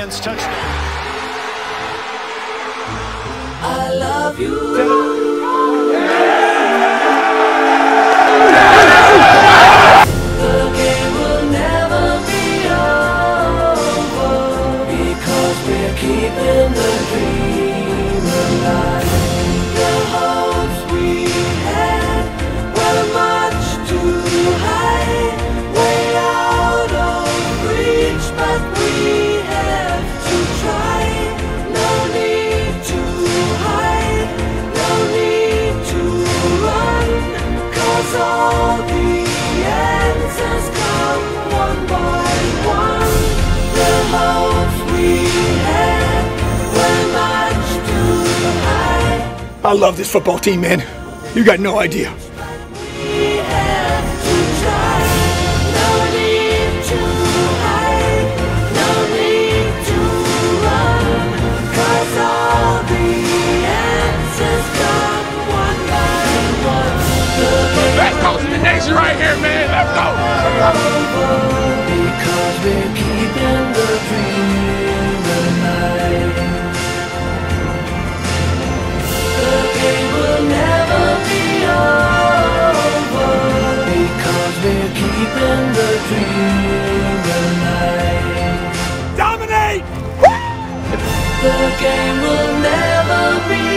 Lions touchdown. I love you. The game will never be over because we're keeping the dream alive. The hopes we had were much too high, way out of reach, but we have to try. No need to hide, no need to run, 'cause all the answers come one by one. The hopes we had were much too high. I love this football team, man. You got no idea. We have to try. No need to hide, no need to run, 'cause all the answers come one by one. Let's go to the nation right here, man. Let's go. Because we're keeping the dream alive. The game will never be over because we're keeping the dream alive. Dominate! The game will never be